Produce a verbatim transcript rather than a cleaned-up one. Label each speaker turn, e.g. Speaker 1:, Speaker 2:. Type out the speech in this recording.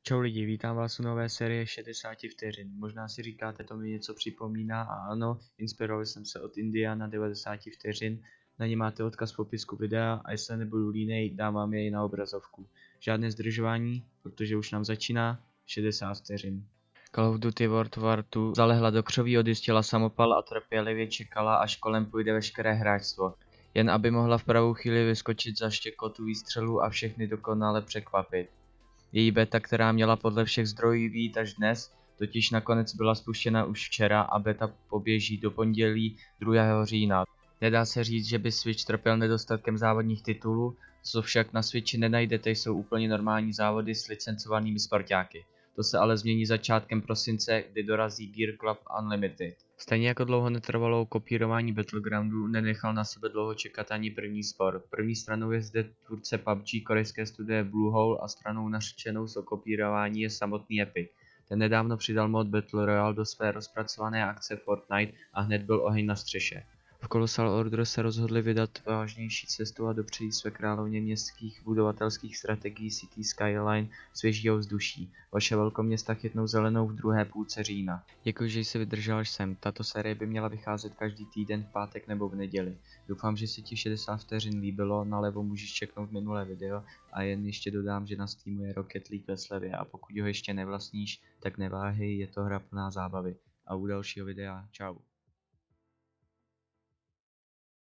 Speaker 1: Čau lidi, vítám vás u nové série šedesát vteřin. Možná si říkáte, to mi něco připomíná a ano, inspiroval jsem se od Indiana devadesát vteřin. Na ně máte odkaz v popisku videa a jestli nebudu línej, dám vám jej na obrazovku. Žádné zdržování, protože už nám začíná šedesát vteřin. Call of Duty World War dva zalehla do křoví, odjistila samopal a trpělivě čekala, až kolem půjde veškeré hráčstvo. Jen aby mohla v pravou chvíli vyskočit za štěkotu výstřelu a všechny dokonale překvapit. Její beta, která měla podle všech zdrojů vyjít až dnes, totiž nakonec byla spuštěna už včera a beta poběží do pondělí druhého října. Nedá se říct, že by Switch trpěl nedostatkem závodních titulů, co však na Switchi nenajdete, jsou úplně normální závody s licencovanými sportáky. To se ale změní začátkem prosince, kdy dorazí Gear Club Unlimited. Stejně jako dlouho netrvalo kopírování Battlegroundu, nenechal na sebe dlouho čekat ani první spor. První stranou je zde tvůrce P U B G korejské studie Bluehole a stranou nařčenou z kopírování je samotný Epic. Ten nedávno přidal mod Battle Royale do své rozpracované akce Fortnite a hned byl oheň na střeše. V Colossal Order se rozhodli vydat vážnější cestu a dopředí své královně městských budovatelských strategií City Skyline svěžího vzduší. Vaše velkoměsta chytnou zelenou v druhé půlce října. Děkuji, že jsi vydržel až sem. Tato série by měla vycházet každý týden v pátek nebo v neděli. Doufám, že se ti šedesát vteřin líbilo, nalevo můžeš čeknout minulé video a jen ještě dodám, že na Steamu je Rocket League ve slevě a pokud ho ještě nevlastníš, tak neváhej, je to hra plná zábavy. A u dalšího videa, čau.